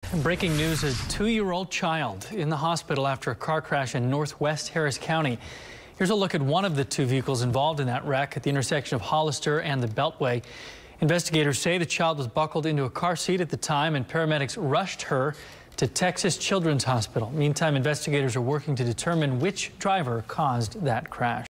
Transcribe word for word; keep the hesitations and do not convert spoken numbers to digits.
Breaking news, a two-year-old child in the hospital after a car crash in northwest Harris County. Here's a look at one of the two vehicles involved in that wreck at the intersection of Hollister and the Beltway. Investigators say the child was buckled into a car seat at the time, and paramedics rushed her to Texas Children's Hospital. Meantime, investigators are working to determine which driver caused that crash.